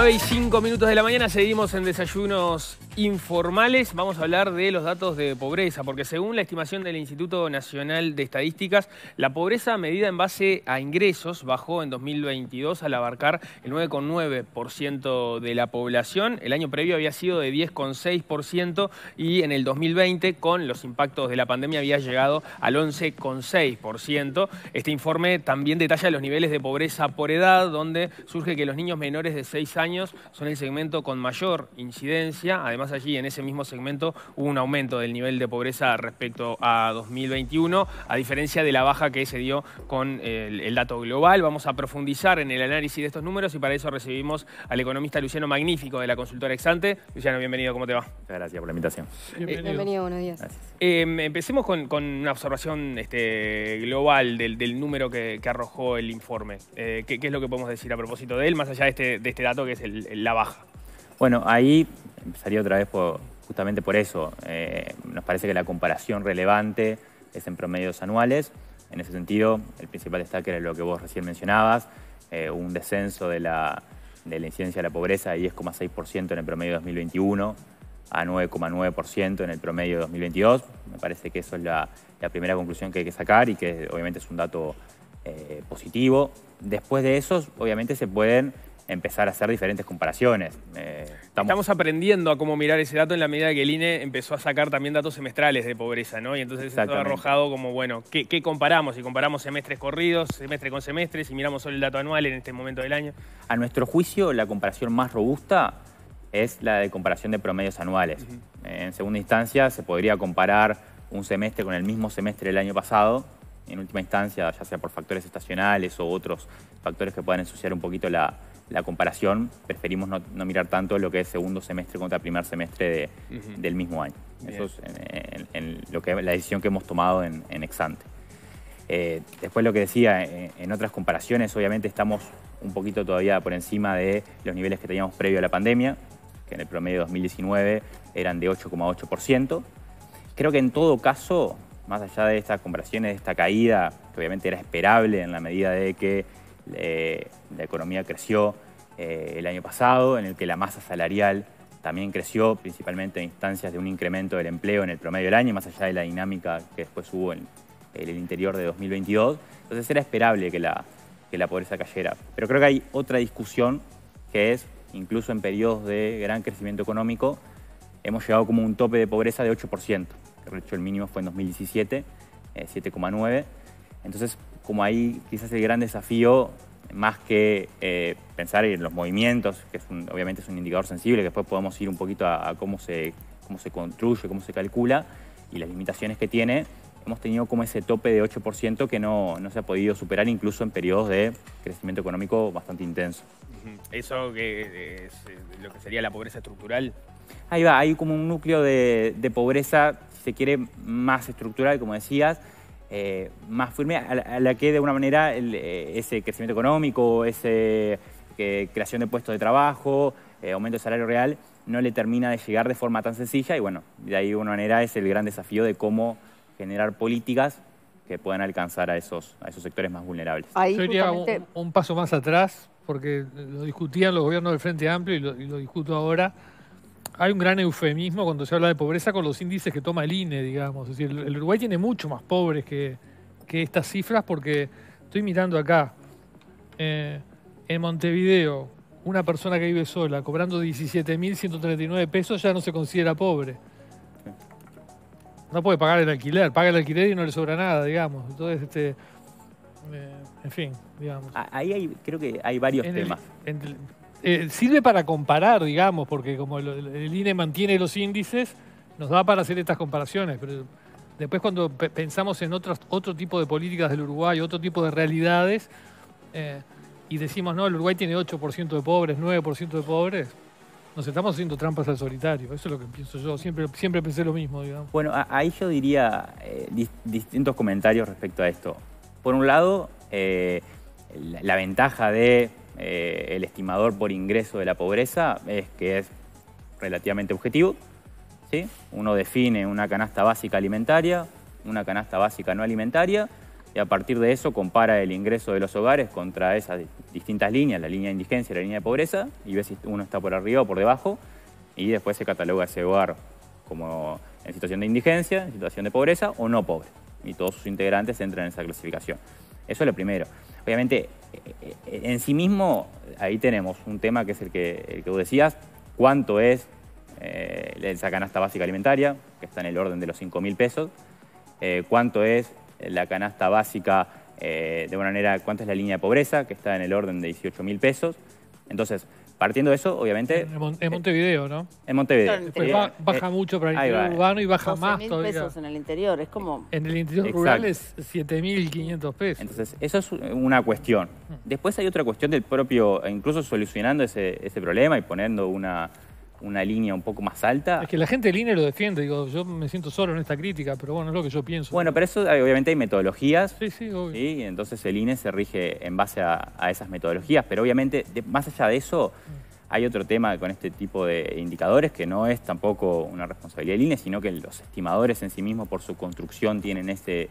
9:05 de la mañana, seguimos en Desayunos Informales. Vamos a hablar de los datos de pobreza, porque según la estimación del Instituto Nacional de Estadísticas, la pobreza medida en base a ingresos bajó en 2022 al abarcar el 9,9% de la población. El año previo había sido de 10,6% y en el 2020, con los impactos de la pandemia, había llegado al 11,6%. Este informe también detalla los niveles de pobreza por edad, donde surge que los niños menores de 6 años son el segmento con mayor incidencia. Además, allí en ese mismo segmento hubo un aumento del nivel de pobreza respecto a 2021, a diferencia de la baja que se dio con el dato global. Vamos a profundizar en el análisis de estos números y para eso recibimos al economista Luciano Magnífico de la consultora Exante. Luciano, bienvenido, ¿cómo te va? Muchas gracias por la invitación. Bienvenido, buenos días. Empecemos con una observación global del número que arrojó el informe. ¿Qué es lo que podemos decir a propósito de él, más allá de este dato que es la baja? Bueno, ahí empezaría otra vez justamente por eso. Nos parece que la comparación relevante es en promedios anuales. En ese sentido, el principal destaque era lo que vos recién mencionabas, un descenso de la incidencia de la pobreza de 10,6% en el promedio de 2021 a 9,9% en el promedio de 2022. Me parece que eso es la primera conclusión que hay que sacar y que obviamente es un dato positivo. Después de eso, obviamente se pueden empezar a hacer diferentes comparaciones. Estamos aprendiendo a cómo mirar ese dato en la medida que el INE empezó a sacar también datos semestrales de pobreza, ¿no? Y entonces esto ha arrojado como, bueno, ¿qué comparamos? Si comparamos semestres corridos, semestre con semestre, si miramos solo el dato anual en este momento del año. A nuestro juicio, la comparación más robusta es la de comparación de promedios anuales. En segunda instancia, se podría comparar un semestre con el mismo semestre del año pasado. En última instancia, ya sea por factores estacionales o otros factores que puedan ensuciar un poquito la comparación, preferimos no mirar tanto lo que es segundo semestre contra primer semestre del mismo año. Bien. Eso es la decisión que hemos tomado en Exante. Después lo que decía, en otras comparaciones, obviamente estamos un poquito todavía por encima de los niveles que teníamos previo a la pandemia, que en el promedio de 2019 eran de 8,8%. Creo que en todo caso, más allá de estas comparaciones, de esta caída, que obviamente era esperable en la medida de que la economía creció el año pasado, en el que la masa salarial también creció, principalmente en instancias de un incremento del empleo en el promedio del año, más allá de la dinámica que después hubo en el interior de 2022. Entonces era esperable que la pobreza cayera. Pero creo que hay otra discusión que es, incluso en periodos de gran crecimiento económico, hemos llegado como un tope de pobreza de 8%. De hecho, el mínimo fue en 2017, 7,9%. Entonces, como ahí quizás el gran desafío, más que pensar en los movimientos, que obviamente es un indicador sensible, que después podemos ir un poquito a cómo se construye, cómo se calcula, y las limitaciones que tiene, hemos tenido como ese tope de 8% que no se ha podido superar incluso en periodos de crecimiento económico bastante intenso. ¿Eso que es lo que sería la pobreza estructural? Ahí va, hay como un núcleo de pobreza, si se quiere, más estructural, como decías, más firme, a la que de alguna manera ese crecimiento económico, esa creación de puestos de trabajo, aumento de salario real, no le termina de llegar de forma tan sencilla y bueno, de ahí de alguna manera es el gran desafío de cómo generar políticas que puedan alcanzar a esos sectores más vulnerables. Yo iría un paso más atrás, porque lo discutían los gobiernos del Frente Amplio y lo discuto ahora. Hay un gran eufemismo cuando se habla de pobreza con los índices que toma el INE, digamos. Es decir, el Uruguay tiene mucho más pobres que estas cifras porque estoy mirando acá. En Montevideo, una persona que vive sola cobrando 17.139 pesos ya no se considera pobre. No puede pagar el alquiler, paga el alquiler y no le sobra nada, digamos. Entonces, en fin, digamos. Ahí creo que hay varios temas. Sirve para comparar, digamos, porque como el INE mantiene los índices, nos da para hacer estas comparaciones, pero después cuando pensamos en otro tipo de políticas del Uruguay, otro tipo de realidades, y decimos, no, el Uruguay tiene 8% de pobres, 9% de pobres, nos estamos haciendo trampas al solitario. Eso es lo que pienso yo, siempre pensé lo mismo, digamos. Bueno, ahí yo diría distintos comentarios respecto a esto. Por un lado, la ventaja de el estimador por ingreso de la pobreza es que es relativamente objetivo, ¿sí? Uno define una canasta básica alimentaria, una canasta básica no alimentaria, y a partir de eso compara el ingreso de los hogares contra esas distintas líneas, la línea de indigencia y la línea de pobreza, y ve si uno está por arriba o por debajo, y después se cataloga ese hogar como en situación de indigencia, en situación de pobreza o no pobre, y todos sus integrantes entran en esa clasificación. Eso es lo primero. Obviamente, en sí mismo, ahí tenemos un tema que es el que vos decías, cuánto es esa canasta básica alimentaria, que está en el orden de los 5.000 pesos, cuánto es la canasta básica, de alguna manera, cuánto es la línea de pobreza, que está en el orden de 18.000 pesos. Entonces, partiendo de eso, obviamente... En Montevideo, ¿no? En Montevideo. Después baja mucho para el interior urbano y baja más todavía. 12.000 pesos en el interior, es como... En el interior rural es 7.500 pesos. Entonces, eso es una cuestión. Después hay otra cuestión del propio, incluso solucionando ese problema y poniendo una línea un poco más alta. Es que la gente del INE lo defiende, digo, yo me siento solo en esta crítica, pero bueno, es lo que yo pienso. Bueno, pero eso obviamente hay metodologías. Sí, obvio. ¿Sí? Entonces el INE se rige en base a esas metodologías, pero obviamente, más allá de eso, hay otro tema con este tipo de indicadores que no es tampoco una responsabilidad del INE, sino que los estimadores en sí mismos, por su construcción, tienen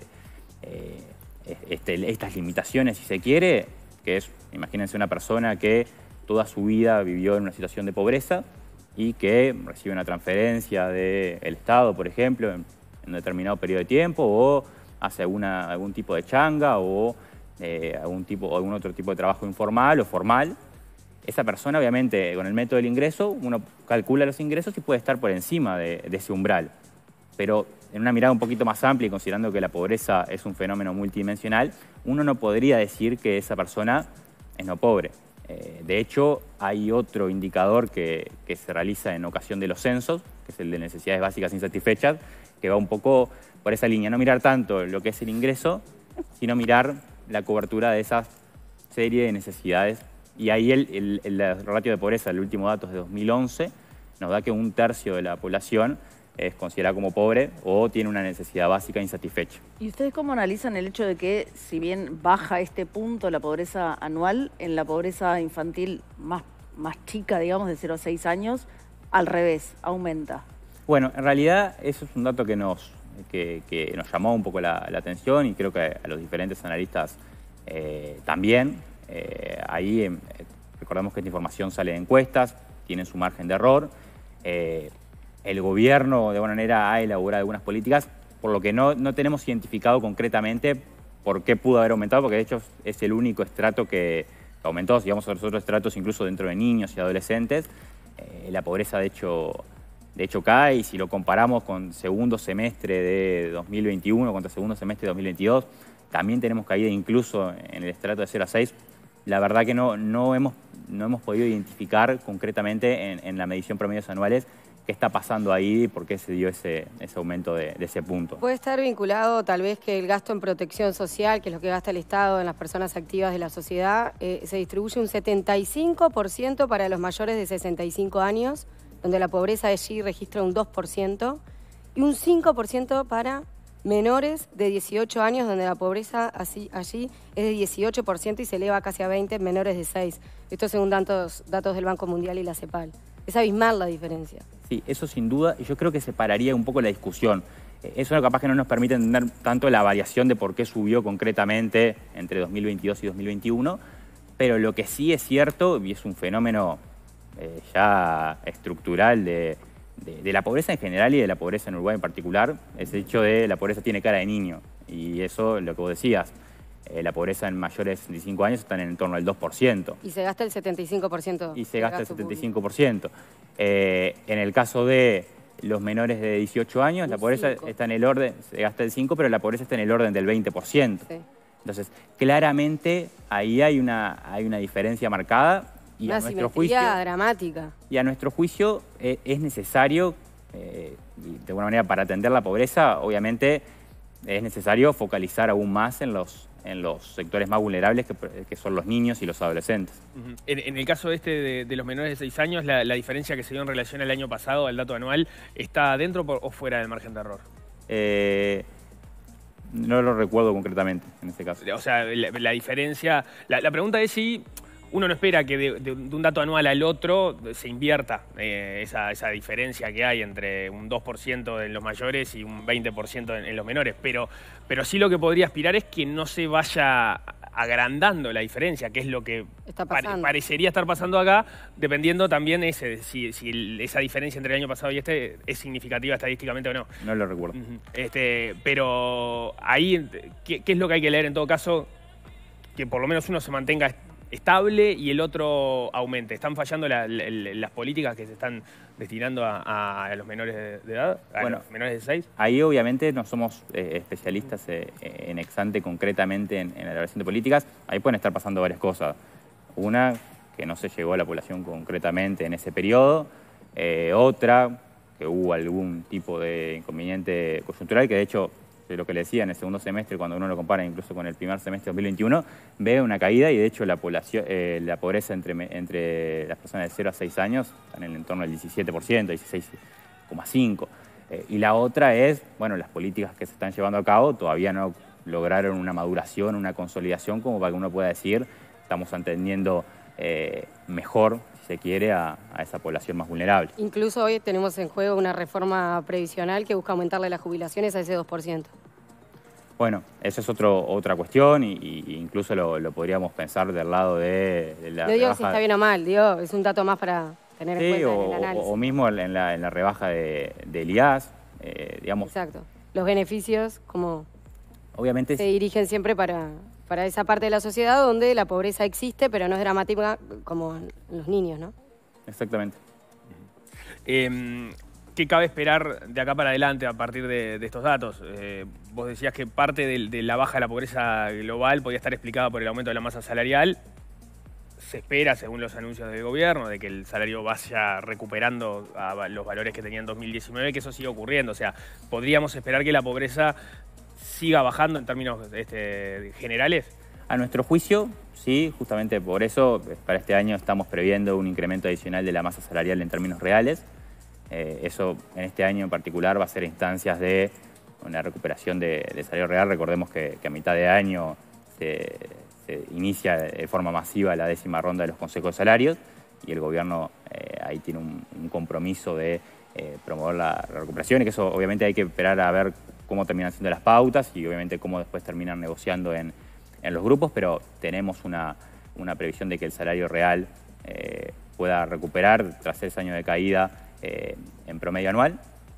estas limitaciones, si se quiere, que es, imagínense una persona que toda su vida vivió en una situación de pobreza y que recibe una transferencia del Estado, por ejemplo, en un determinado periodo de tiempo, o hace algún tipo de changa, o algún otro tipo de trabajo informal o formal. Esa persona, obviamente, con el método del ingreso, uno calcula los ingresos y puede estar por encima de ese umbral. Pero en una mirada un poquito más amplia y considerando que la pobreza es un fenómeno multidimensional, uno no podría decir que esa persona es no pobre. De hecho, hay otro indicador que se realiza en ocasión de los censos, que es el de necesidades básicas insatisfechas, que va un poco por esa línea. No mirar tanto lo que es el ingreso, sino mirar la cobertura de esa serie de necesidades. Y ahí el ratio de pobreza, el último dato es de 2011, nos da que 1/3 de la población es considerada como pobre o tiene una necesidad básica insatisfecha. ¿Y ustedes cómo analizan el hecho de que, si bien baja este punto la pobreza anual, en la pobreza infantil más chica, digamos, de 0 a 6 años, al revés, aumenta? Bueno, en realidad eso es un dato que nos llamó un poco la atención y creo que a los diferentes analistas también. Ahí recordemos que esta información sale de encuestas, tiene su margen de error. El gobierno, de alguna manera, ha elaborado algunas políticas, por lo que no tenemos identificado concretamente por qué pudo haber aumentado, porque de hecho es el único estrato que aumentó. Si vamos a los otros estratos, incluso dentro de niños y adolescentes, la pobreza de hecho cae, y si lo comparamos con segundo semestre de 2021 contra segundo semestre de 2022, también tenemos caída incluso en el estrato de 0 a 6. La verdad que no hemos podido identificar concretamente en la medición promedios anuales qué está pasando ahí y por qué se dio ese aumento de ese punto. Puede estar vinculado tal vez que el gasto en protección social, que es lo que gasta el Estado en las personas activas de la sociedad, se distribuye un 75% para los mayores de 65 años, donde la pobreza allí registra un 2%, y un 5% para menores de 18 años, donde la pobreza allí es de 18% y se eleva casi a 20 en menores de 6. Esto según datos del Banco Mundial y la CEPAL. Es abismal la diferencia. Sí, eso sin duda, y yo creo que separaría un poco la discusión. Eso capaz que no nos permite entender tanto la variación de por qué subió concretamente entre 2022 y 2021, pero lo que sí es cierto, y es un fenómeno ya estructural de la pobreza en general y de la pobreza en Uruguay en particular, es el hecho de la pobreza tiene cara de niño. Y eso, lo que vos decías, la pobreza en mayores de 65 años está en torno al 2%. Y se gasta el 75%. Y se gasta el 75%. En el caso de los menores de 18 años, la pobreza está en el orden, se gasta el 5%, pero la pobreza está en el orden del 20%. Sí. Entonces, claramente ahí hay una diferencia marcada. Y una simetría dramática. Y a nuestro juicio es necesario, de alguna manera, para atender la pobreza, obviamente es necesario focalizar aún más en los sectores más vulnerables, que son los niños y los adolescentes. En el caso de los menores de 6 años, la diferencia que se dio en relación al año pasado, al dato anual, ¿está dentro o fuera del margen de error? No lo recuerdo concretamente en este caso. O sea, la diferencia... La pregunta es si... uno no espera que de un dato anual al otro se invierta esa diferencia que hay entre un 2% en los mayores y un 20% en los menores, pero sí lo que podría aspirar es que no se vaya agrandando la diferencia, que es lo que parecería estar pasando acá, dependiendo también si esa diferencia entre el año pasado y este es significativa estadísticamente o no. No lo recuerdo. Pero ahí, ¿qué es lo que hay que leer en todo caso? Que por lo menos uno se mantenga estable y el otro aumente. ¿Están fallando las políticas que se están destinando a los menores de edad? Bueno, los menores de 6. Ahí obviamente no somos especialistas en ex ante concretamente en la elaboración de políticas. Ahí pueden estar pasando varias cosas. Una, que no se llegó a la población concretamente en ese periodo. Otra, que hubo algún tipo de inconveniente coyuntural, que de hecho, de lo que le decía, en el segundo semestre, cuando uno lo compara incluso con el primer semestre de 2021, ve una caída y de hecho la pobreza entre las personas de 0 a 6 años están en el entorno del 17%, 16,5%. Y la otra es, bueno, las políticas que se están llevando a cabo todavía no lograron una maduración, una consolidación como para que uno pueda decir estamos atendiendo mejor, si se quiere, a esa población más vulnerable. Incluso hoy tenemos en juego una reforma previsional que busca aumentarle las jubilaciones a ese 2%. Bueno, esa es otra cuestión y incluso lo podríamos pensar del lado de la no digo si está bien o mal, digo, es un dato más para tener en cuenta en el análisis. O mismo en la rebaja del IAS, digamos. Exacto. Los beneficios, como obviamente se dirigen siempre para esa parte de la sociedad donde la pobreza existe, pero no es dramática como en los niños, ¿no? Exactamente. ¿Qué cabe esperar de acá para adelante a partir de estos datos? Vos decías que parte de la baja de la pobreza global podía estar explicada por el aumento de la masa salarial. Se espera, según los anuncios del gobierno, de que el salario vaya recuperando a los valores que tenía en 2019, que eso siga ocurriendo. O sea, ¿podríamos esperar que la pobreza siga bajando en términos generales? A nuestro juicio, sí, justamente por eso para este año estamos previendo un incremento adicional de la masa salarial en términos reales. Eso en este año en particular va a ser instancias de una recuperación de salario real. Recordemos que a mitad de año se inicia de forma masiva la 10ª ronda de los consejos de salarios y el gobierno ahí tiene un compromiso de promover la recuperación y que eso obviamente hay que esperar a ver cómo terminan siendo las pautas y obviamente cómo después terminan negociando en los grupos, pero tenemos una previsión de que el salario real pueda recuperar tras 6 años de caída en promedio anual.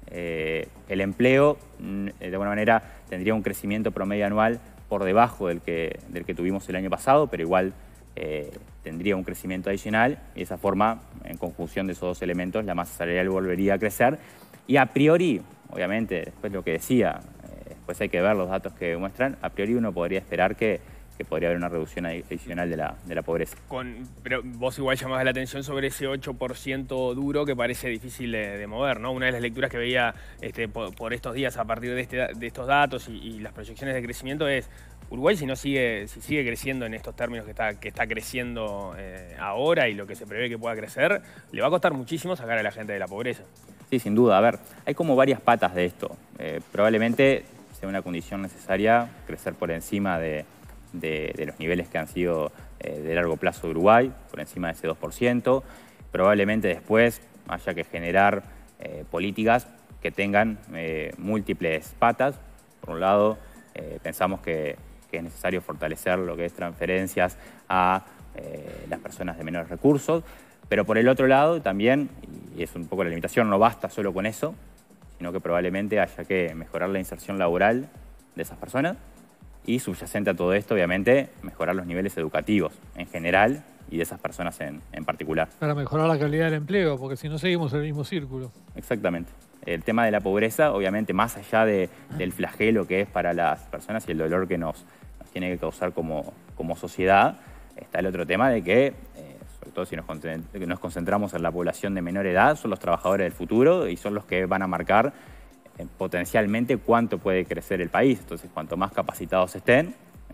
El empleo, de alguna manera, tendría un crecimiento promedio anual por debajo del que tuvimos el año pasado, pero igual tendría un crecimiento adicional y de esa forma, en conjunción de esos dos elementos, la masa salarial volvería a crecer. Y a priori, obviamente, después lo que decía, después hay que ver los datos que muestran, a priori uno podría esperar que podría haber una reducción adicional de la pobreza. Pero vos igual llamabas la atención sobre ese 8% duro que parece difícil de mover, ¿no? Una de las lecturas que veía por estos días a partir de estos datos y las proyecciones de crecimiento es Uruguay si sigue creciendo en estos términos que está creciendo ahora y lo que se prevé que pueda crecer, le va a costar muchísimo sacar a la gente de la pobreza. Sí, sin duda. A ver, hay como varias patas de esto. Probablemente sea una condición necesaria crecer por encima de los niveles que han sido de largo plazo de Uruguay, por encima de ese 2%. Probablemente después haya que generar políticas que tengan múltiples patas. Por un lado, pensamos que es necesario fortalecer lo que es transferencias a las personas de menores recursos, pero por el otro lado también, y es un poco la limitación, no basta solo con eso, sino que probablemente haya que mejorar la inserción laboral de esas personas y subyacente a todo esto, obviamente, mejorar los niveles educativos en general y de esas personas en particular. Para mejorar la calidad del empleo, porque si no seguimos en el mismo círculo. Exactamente. El tema de la pobreza, obviamente, más allá del flagelo que es para las personas y el dolor que nos tiene que causar como sociedad, está el otro tema de que, sobre todo si nos concentramos en la población de menor edad, son los trabajadores del futuro y son los que van a marcar potencialmente cuánto puede crecer el país. Entonces, cuanto más capacitados estén,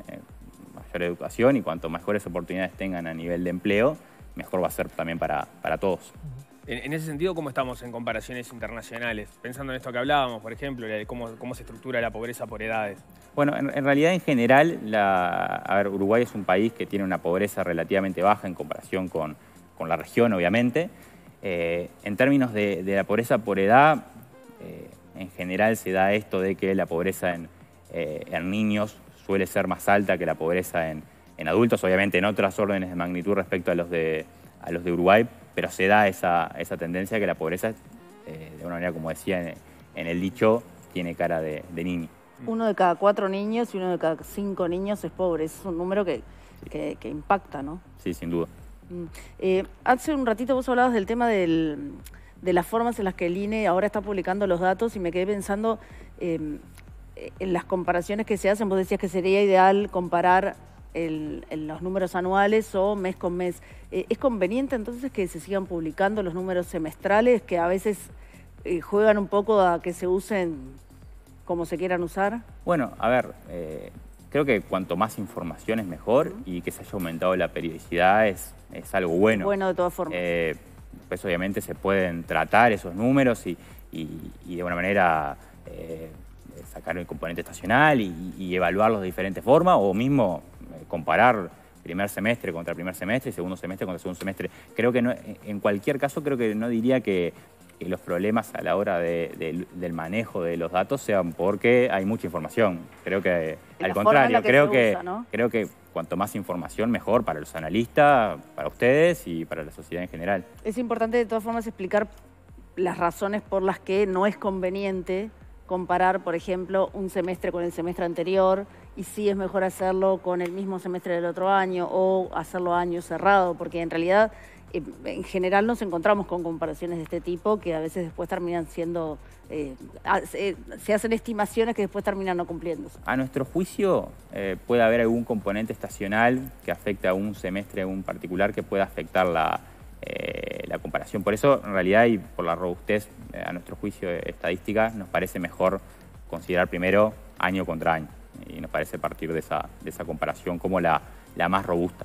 mayor educación y cuanto mejores oportunidades tengan a nivel de empleo, mejor va a ser también para todos. En ese sentido, ¿cómo estamos en comparaciones internacionales? Pensando en esto que hablábamos, por ejemplo, de cómo se estructura la pobreza por edades. Bueno, en realidad, en general, Uruguay es un país que tiene una pobreza relativamente baja en comparación con la región, obviamente. En términos de la pobreza por edad, en general se da esto de que la pobreza en niños suele ser más alta que la pobreza en adultos, obviamente en otras órdenes de magnitud respecto a los de Uruguay, pero se da esa tendencia que la pobreza, de una manera, como decía en el dicho, tiene cara de niño. 1 de cada 4 niños y 1 de cada 5 niños es pobre. Es un número que impacta, ¿no? Sí, sin duda. Hace un ratito vos hablabas del tema de las formas en las que el INE ahora está publicando los datos y me quedé pensando en las comparaciones que se hacen. Vos decías que sería ideal comparar los números anuales o mes con mes. ¿Es conveniente entonces que se sigan publicando los números semestrales, que a veces juegan un poco a que se usen como se quieran usar? Bueno, a ver, creo que cuanto más información es mejor y que se haya aumentado la periodicidad es algo bueno. Bueno, de todas formas. Pues obviamente se pueden tratar esos números y de una manera sacar el componente estacional y evaluarlos de diferentes formas, o mismo comparar primer semestre contra primer semestre y segundo semestre contra segundo semestre. Creo que no, en cualquier caso, creo que no diría que los problemas a la hora del manejo de los datos sean porque hay mucha información. Creo que, al contrario, creo que cuanto más información, mejor para los analistas, para ustedes y para la sociedad en general. Es importante, de todas formas, explicar las razones por las que no es conveniente comparar, por ejemplo, un semestre con el semestre anterior, y sí es mejor hacerlo con el mismo semestre del otro año o hacerlo a año cerrado, porque en realidad en general nos encontramos con comparaciones de este tipo que a veces después terminan siendo, se hacen estimaciones que después terminan no cumpliéndose. A nuestro juicio puede haber algún componente estacional que afecte a un semestre en particular que pueda afectar la comparación. Por eso, en realidad, y por la robustez, a nuestro juicio estadística, nos parece mejor considerar primero año contra año. Y nos parece partir de esa comparación como la más robusta.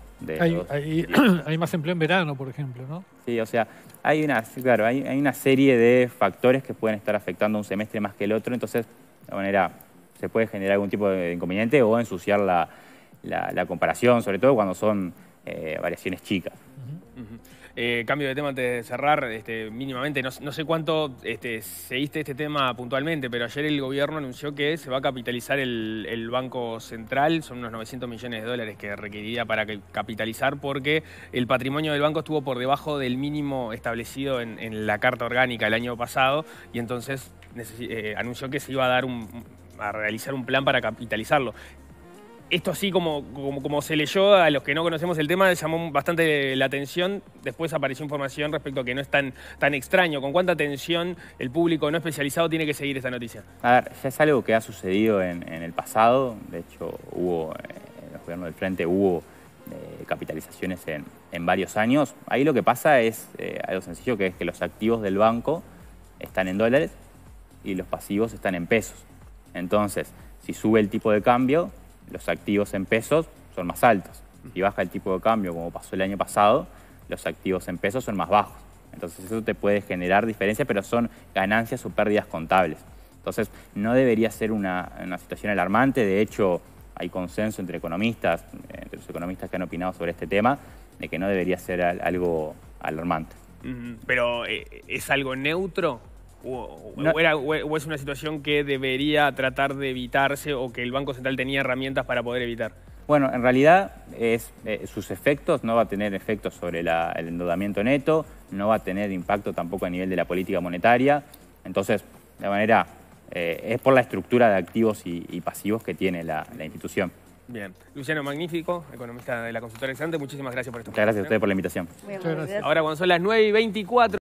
Hay más empleo en verano, por ejemplo, ¿no? Sí, o sea, hay una serie de factores que pueden estar afectando un semestre más que el otro, entonces, de alguna manera, se puede generar algún tipo de inconveniente o ensuciar la comparación, sobre todo cuando son variaciones chicas. Cambio de tema antes de cerrar, mínimamente, no sé cuánto seguiste este tema puntualmente, pero ayer el gobierno anunció que se va a capitalizar el Banco Central, son unos 900 millones de dólares que requeriría para capitalizar, porque el patrimonio del banco estuvo por debajo del mínimo establecido en la Carta Orgánica el año pasado, y entonces anunció que se iba a realizar un plan para capitalizarlo. Esto así como se leyó, a los que no conocemos el tema, llamó bastante la atención. Después apareció información respecto a que no es tan extraño. ¿Con cuánta atención el público no especializado tiene que seguir esta noticia? A ver, ya es algo que ha sucedido en el pasado. De hecho, en los gobiernos del Frente hubo capitalizaciones en varios años. Ahí lo que pasa es algo sencillo, que es que los activos del banco están en dólares y los pasivos están en pesos. Entonces, si sube el tipo de cambio, los activos en pesos son más altos. Si baja el tipo de cambio, como pasó el año pasado, los activos en pesos son más bajos. Entonces eso te puede generar diferencias, pero son ganancias o pérdidas contables. Entonces no debería ser una situación alarmante. De hecho, hay consenso entre los economistas que han opinado sobre este tema, de que no debería ser algo alarmante. ¿Pero es algo neutro? ¿O es una situación que debería tratar de evitarse o que el Banco Central tenía herramientas para poder evitar? Bueno, en realidad sus efectos no va a tener efectos sobre el endeudamiento neto, no va a tener impacto tampoco a nivel de la política monetaria. Entonces, de manera, es por la estructura de activos y pasivos que tiene la institución. Bien. Luciano Magnífico, economista de la consultora Exante, muchísimas gracias por esto. Muchas gracias a ustedes por la invitación. Muchas gracias. Ahora, cuando son las 9:24...